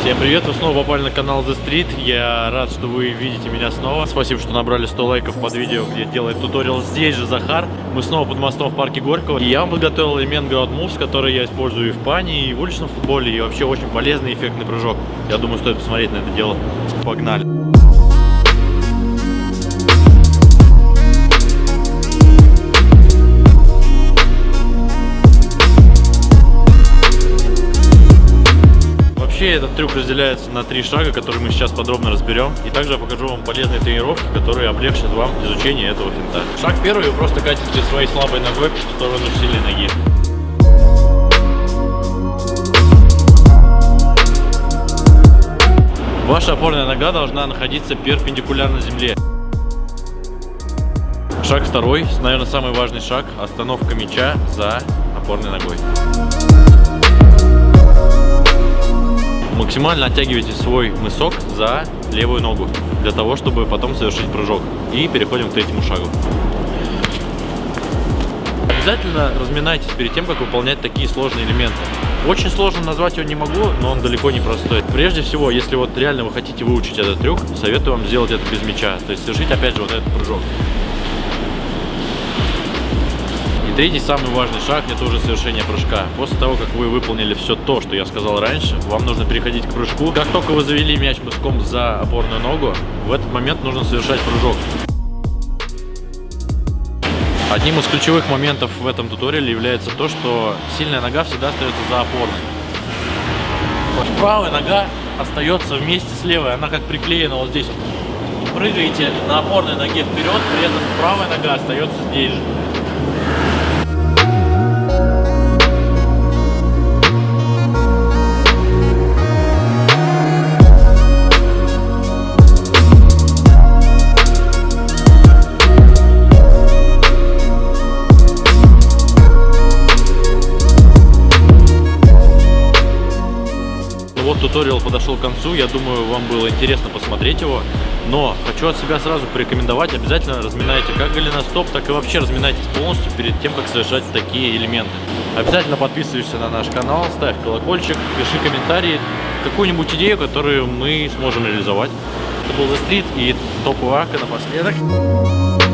Всем привет, вы снова попали на канал The Street. Я рад, что вы видите меня снова. Спасибо, что набрали 100 лайков под видео, где делает туториал здесь же Захар. Мы снова под мостом в парке Горького. И я вам подготовил элемент Ground Moves, который я использую и в пане, и в уличном футболе. И вообще очень полезный эффектный прыжок. Я думаю, стоит посмотреть на это дело. Погнали! Этот трюк разделяется на 3 шага, которые мы сейчас подробно разберем. И также я покажу вам полезные тренировки, которые облегчат вам изучение этого финта. Шаг первый, вы просто катите своей слабой ногой в сторону сильной ноги. Ваша опорная нога должна находиться перпендикулярно земле. Шаг второй, наверное, самый важный шаг, остановка мяча за опорной ногой. Максимально оттягивайте свой мысок за левую ногу, для того, чтобы потом совершить прыжок. И переходим к третьему шагу. Обязательно разминайтесь перед тем, как выполнять такие сложные элементы. Очень сложно назвать его не могу, но он далеко не простой. Прежде всего, если вот реально вы хотите выучить этот трюк, советую вам сделать это без мяча. То есть совершить опять же вот этот прыжок. Третий, самый важный шаг, это уже совершение прыжка. После того, как вы выполнили все то, что я сказал раньше, вам нужно переходить к прыжку. Как только вы завели мяч мыском за опорную ногу, в этот момент нужно совершать прыжок. Одним из ключевых моментов в этом туториале является то, что сильная нога всегда остается за опорной. Вот правая нога остается вместе с левой, она как приклеена вот здесь. Прыгаете на опорной ноге вперед, при этом правая нога остается здесь же. Вот туториал подошел к концу, я думаю, вам было интересно посмотреть его, но хочу от себя сразу порекомендовать, обязательно разминайте как голеностоп, так и вообще разминайтесь полностью перед тем, как совершать такие элементы. Обязательно подписывайся на наш канал, ставь колокольчик, пиши комментарии, какую-нибудь идею, которую мы сможем реализовать. Это был The Street и топовая ака напоследок.